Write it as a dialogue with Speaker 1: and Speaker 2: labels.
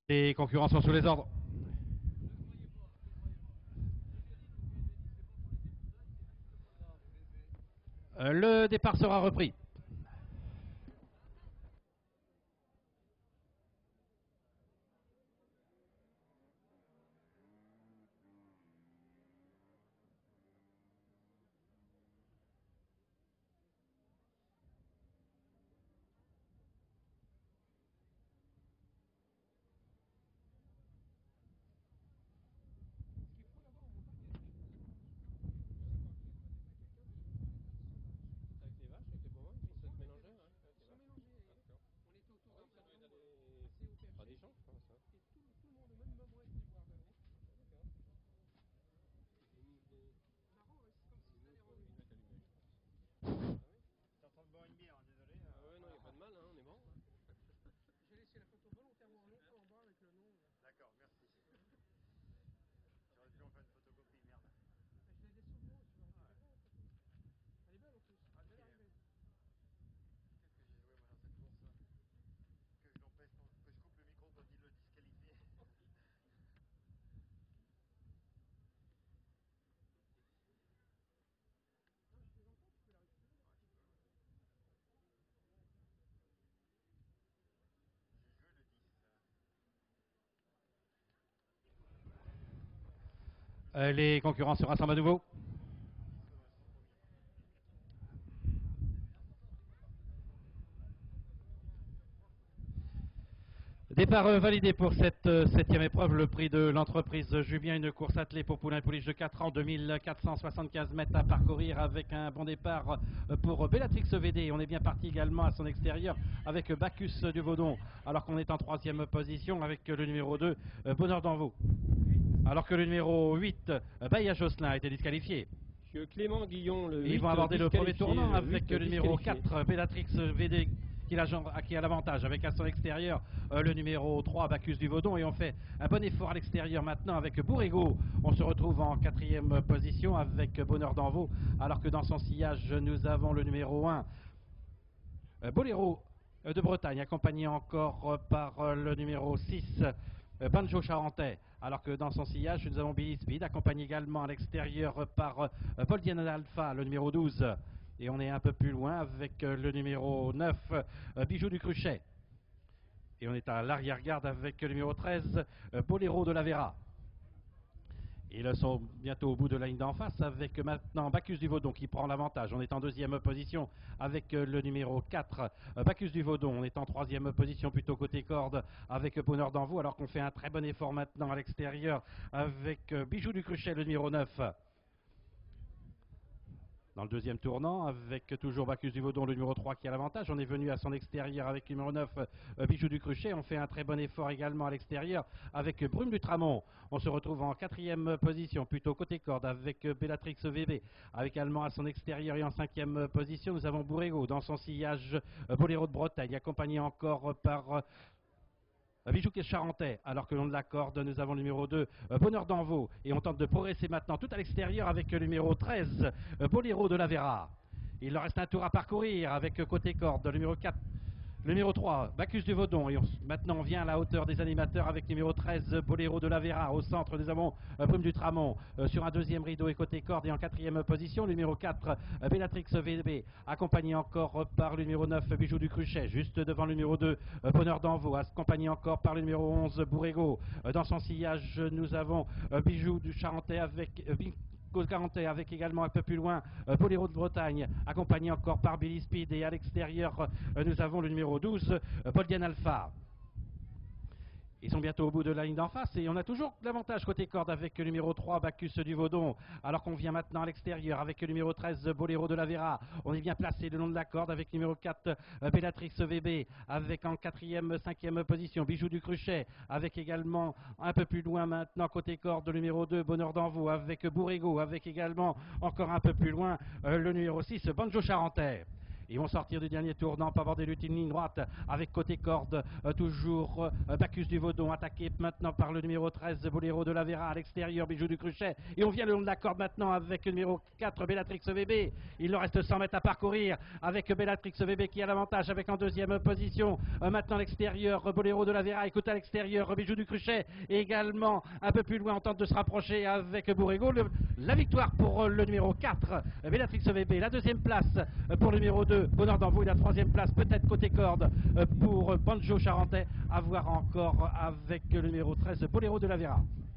Speaker 1: Les concurrents sont sous les ordres. Le départ sera repris. Les concurrents se rassemblent à nouveau. Départ validé pour cette septième épreuve, le prix de l'entreprise Julien, une course attelée pour poulain et pouliche de 4 ans, 2475 mètres à parcourir avec un bon départ pour Bellatrix VD. On est bien parti également à son extérieur avec Bacchus du Vaudon, alors qu'on est en troisième position avec le numéro 2, Bonheur d'Envaux. Alors que le numéro 8, Bahia Josselin, a été disqualifié.
Speaker 2: Clément Guillon, le 8,
Speaker 1: Ils vont aborder le premier tournant avec le numéro 4, Bellatrix VD, qui a l'avantage avec à son extérieur le numéro 3, Bacchus du Vaudon, et on fait un bon effort à l'extérieur maintenant avec Bourrego. On se retrouve en quatrième position avec Bonheur d'Envaux, alors que dans son sillage nous avons le numéro 1, Boléro de Bretagne, accompagné encore par le numéro 6, Banjo Charentais, alors que dans son sillage nous avons Billy Speed, accompagné également à l'extérieur par Paul Diana Alpha, le numéro 12. Et on est un peu plus loin avec le numéro 9, Bijou du Cruchet. Et on est à l'arrière-garde avec le numéro 13, Boléro de la Vera. Ils sont bientôt au bout de la ligne d'en face avec maintenant Bacchus du Vaudon qui prend l'avantage. On est en deuxième position avec le numéro 4, Bacchus du Vaudon. On est en troisième position plutôt côté corde avec Bonheur d'Envaux, alors qu'on fait un très bon effort maintenant à l'extérieur avec Bijou du Cruchet, le numéro 9. Dans le deuxième tournant, avec toujours Bacchus du Vaudon, le numéro 3 qui a l'avantage. On est venu à son extérieur avec le numéro 9, Bijou du Cruchet. On fait un très bon effort également à l'extérieur avec Brume du Tramont. On se retrouve en quatrième position, plutôt côté corde, avec Bellatrix VB. Avec également à son extérieur et en cinquième position, nous avons Bourrego. Dans son sillage, Boléro de Bretagne, accompagné encore par Bijou qui est charentais, alors que l'on de la corde, nous avons le numéro 2, Bonheur d'Envaux, et on tente de progresser maintenant tout à l'extérieur avec le numéro 13, Boléro de la Vera. Il leur reste un tour à parcourir avec côté corde, le numéro 4, le numéro 3, Bacchus du Vaudon. Et maintenant on vient à la hauteur des animateurs avec le numéro 13, Boléro de la Vera. Au centre nous avons Brume du Tramont sur un deuxième rideau et côté corde. Et en quatrième position, le numéro 4, Bellatrix VB, accompagné encore par le numéro 9, Bijou du Cruchet. Juste devant le numéro 2, Bonheur d'Envaux, accompagné encore par le numéro 11, Bourrego. Dans son sillage, nous avons Bijou du Charentais avec... Cause 40 avec également un peu plus loin Boléro de Bretagne, accompagné encore par Billy Speed, et à l'extérieur nous avons le numéro 12, Boldian Alpha. Ils sont bientôt au bout de la ligne d'en face et on a toujours l'avantage côté corde avec le numéro 3, Bacchus du Vaudon, alors qu'on vient maintenant à l'extérieur avec le numéro 13, Boléro de la Vera. On est bien placé le long de la corde avec le numéro 4, Bellatrix VB, avec en quatrième, cinquième position Bijou du Cruchet, avec également un peu plus loin maintenant côté corde le numéro 2, Bonheur d'Envaux, avec Bourrego, avec également encore un peu plus loin le numéro 6, Banjo Charentais. Ils vont sortir du dernier tournant, pas avoir des luttes, une ligne droite avec côté corde, toujours Bacchus du Vaudon, attaqué maintenant par le numéro 13, Boléro de la Vera, à l'extérieur, Bijou du Cruchet. Et on vient le long de la corde maintenant avec le numéro 4, Bellatrix VB. Il leur reste 100 mètres à parcourir avec Bellatrix VB qui a l'avantage avec en deuxième position. Maintenant l'extérieur, Boléro de la Vera, écoute à l'extérieur, Bijou du Cruchet. Et également un peu plus loin, on tente de se rapprocher avec Bourrego. La victoire pour le numéro 4, Bellatrix VB. La deuxième place pour le numéro 2, Bonheur d'Envaux. Et la troisième place, peut-être côté corde, pour Banjo Charentais. À voir encore avec le numéro 13, Boléro de la Vera.